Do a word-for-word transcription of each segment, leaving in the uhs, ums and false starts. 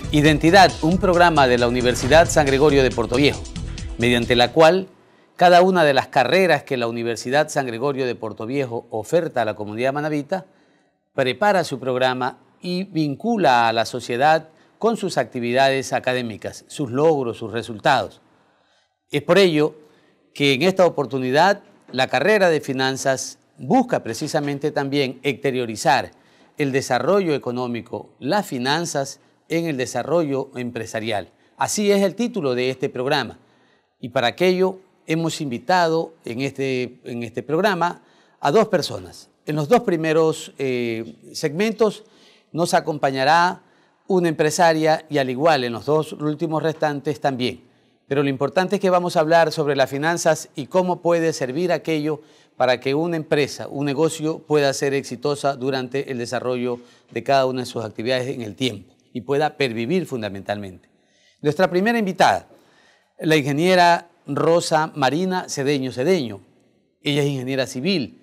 Identidad, un programa de la Universidad San Gregorio de Portoviejo, mediante la cual cada una de las carreras que la Universidad San Gregorio de Portoviejo oferta a la comunidad manabita, prepara su programa y vincula a la sociedad con sus actividades académicas, sus logros, sus resultados. Es por ello que en esta oportunidad la carrera de finanzas busca precisamente también exteriorizar el desarrollo económico, las finanzas en el desarrollo empresarial. Así es el título de este programa. Y para aquello hemos invitado en este, en este programa a dos personas. En los dos primeros eh, segmentos nos acompañará una empresaria y al igual en los dos últimos restantes también. Pero lo importante es que vamos a hablar sobre las finanzas y cómo puede servir aquello para que una empresa, un negocio pueda ser exitosa durante el desarrollo de cada una de sus actividades en el tiempo y pueda pervivir fundamentalmente. Nuestra primera invitada, la ingeniera Rosa Marina Cedeño Cedeño. Ella es ingeniera civil,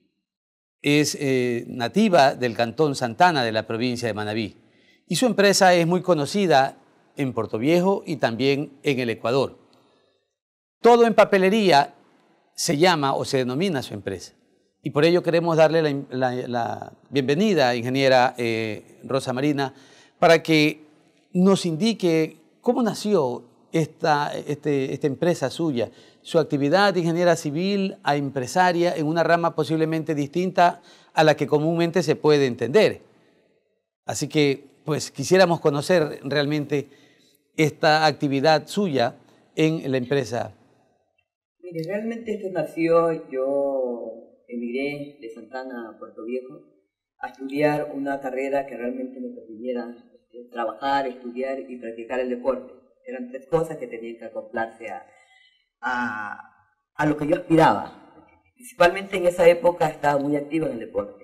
es eh, nativa del Cantón Santana de la provincia de Manabí y su empresa es muy conocida en Portoviejo y también en el Ecuador. Todo en papelería se llama o se denomina su empresa y por ello queremos darle la, la, la bienvenida, ingeniera eh, Rosa Marina, para que nos indique cómo nació esta, este, esta empresa suya, su actividad de ingeniera civil a empresaria en una rama posiblemente distinta a la que comúnmente se puede entender. Así que, pues, quisiéramos conocer realmente esta actividad suya en la empresa. Mire, realmente esto nació, yo emigré de Santana a Portoviejo a estudiar una carrera que realmente me permitiera trabajar, estudiar y practicar el deporte. Eran tres cosas que tenían que acoplarse a, a, a lo que yo aspiraba. Principalmente en esa época estaba muy activa en el deporte.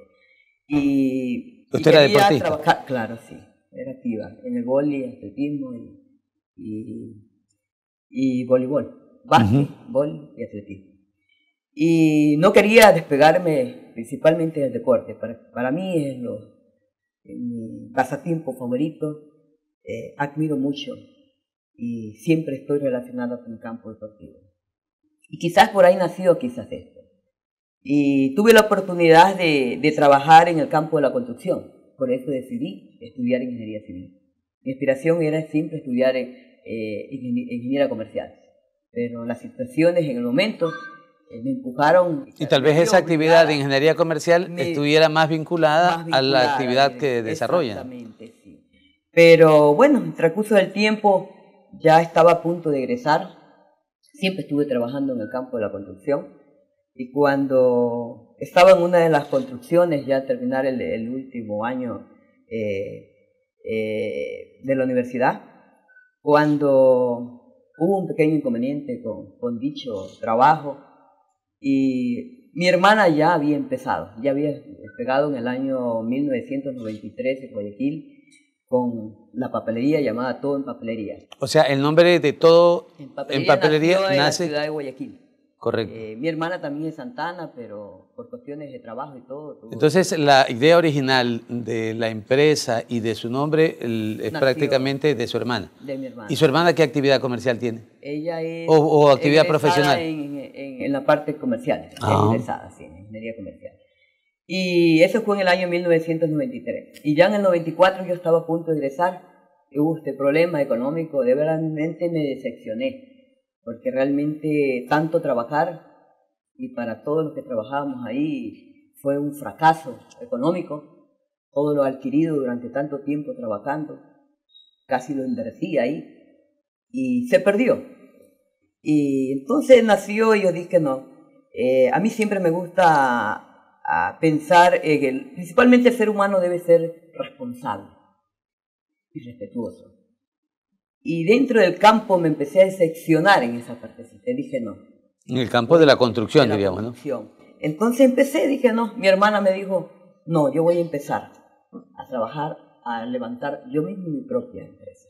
Y, ¿Usted y era quería deportista? Trabajar, claro, sí, era activa en el vóley, atletismo y, y, y voleibol, básquet, Uh-huh. vóley y atletismo. Y no quería despegarme principalmente del deporte. Para, para mí es lo, mi pasatiempo favorito, eh, admiro mucho y siempre estoy relacionado con el campo deportivo. Y quizás por ahí nació quizás esto. Y tuve la oportunidad de, de trabajar en el campo de la construcción, por eso decidí estudiar ingeniería civil. Mi aspiración era siempre estudiar eh, ingeniera comercial, pero las situaciones en el momento eh, me empujaron. Y tal vez esa actividad de ingeniería comercial me, estuviera más vinculada, más vinculada a la actividad eh, que desarrollan. Exactamente, sí. Pero bueno, en el transcurso del tiempo ya estaba a punto de egresar. Siempre estuve trabajando en el campo de la construcción. Y cuando estaba en una de las construcciones, ya al terminar el, el último año eh, eh, de la universidad, cuando hubo un pequeño inconveniente con, con dicho trabajo, y mi hermana ya había empezado, ya había despegado en el año mil novecientos noventa y tres en Guayaquil con la papelería llamada Todo en Papelería. O sea, el nombre de Todo en Papelería, en papelería nació nace en la ciudad de Guayaquil. Correcto. Eh, mi hermana también es Santana, pero por cuestiones de trabajo y todo. todo Entonces, todo. La idea original de la empresa y de su nombre el, es nació prácticamente de su hermana. De mi hermana. ¿Y su hermana qué actividad comercial tiene? Ella es... ¿O, o actividad profesional? En, en, en la parte comercial, ah. egresada, sí, en ingeniería comercial. Y eso fue en el año mil novecientos noventa y tres. Y ya en el noventa y cuatro yo estaba a punto de egresar. Y hubo este problema económico, de verdaderamente me decepcioné. Porque realmente tanto trabajar, y para todos los que trabajábamos ahí, fue un fracaso económico. Todo lo adquirido durante tanto tiempo trabajando, casi lo invertí ahí, y se perdió. Y entonces nació y yo dije, no, eh, a mí siempre me gusta a pensar en el, principalmente el ser humano debe ser responsable y respetuoso. Y dentro del campo me empecé a decepcionar en esa partecita. Dije, no. En el campo de la construcción, de la diríamos, construcción. ¿No? Entonces empecé, dije, no. Mi hermana me dijo, no, yo voy a empezar a trabajar, a levantar yo mismo mi propia empresa.